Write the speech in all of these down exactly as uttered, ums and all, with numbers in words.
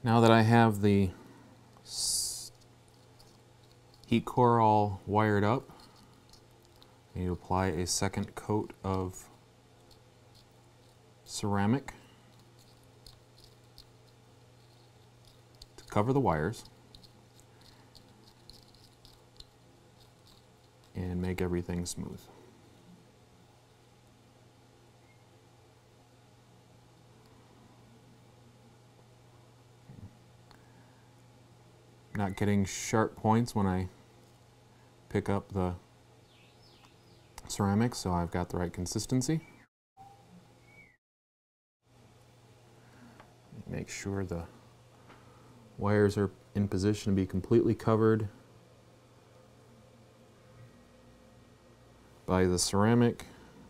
Now that I have the heat core all wired up, I need to apply a second coat of ceramic to cover the wires and make everything smooth. Not getting sharp points when I pick up the ceramic, so I've got the right consistency. Make sure the wires are in position to be completely covered by the ceramic,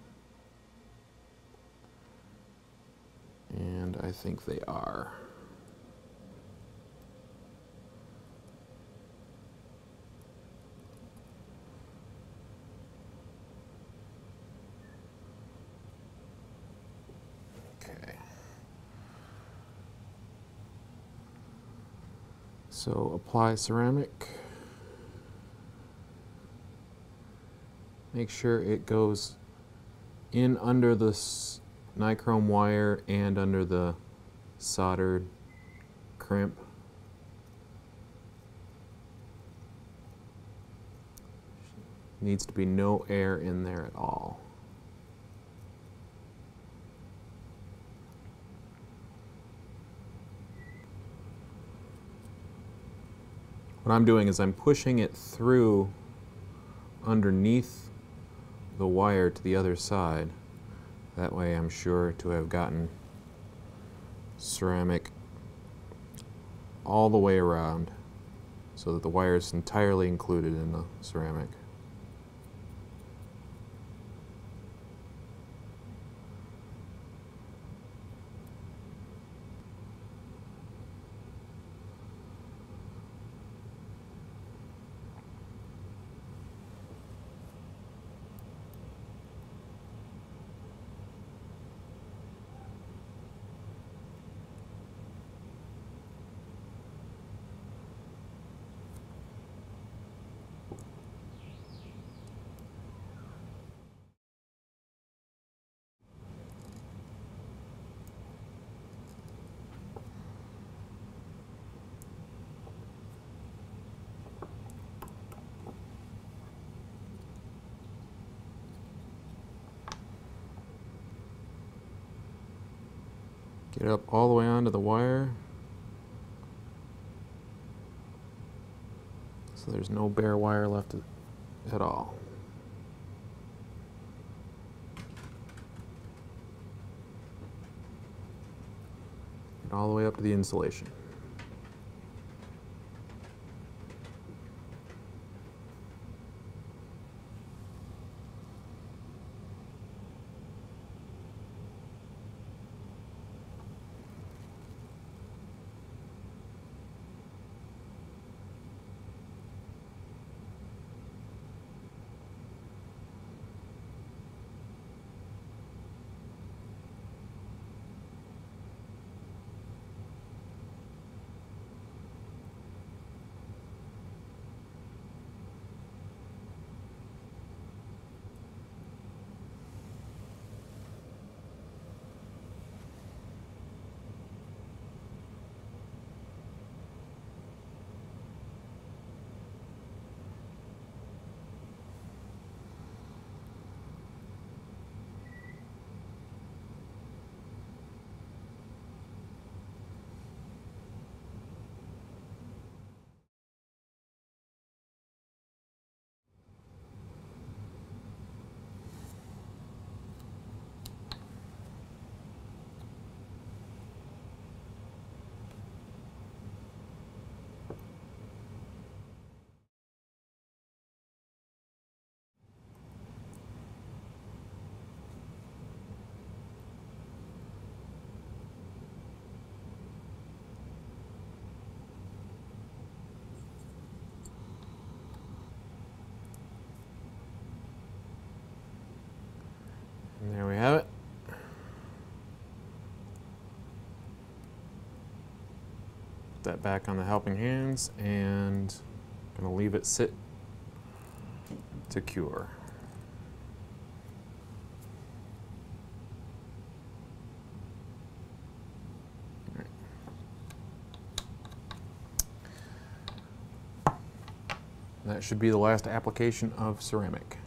and I think they are. Okay. So apply ceramic. Make sure it goes in under the nichrome wire and under the soldered crimp. Needs to be no air in there at all. What I'm doing is I'm pushing it through underneath the wire to the other side. That way I'm sure to have gotten ceramic all the way around so that the wire is entirely included in the ceramic. Get up all the way onto the wire so there's no bare wire left at all. Get all the way up to the insulation. that back on the helping hands and I'm going to leave it sit to cure. That should be the last application of ceramic.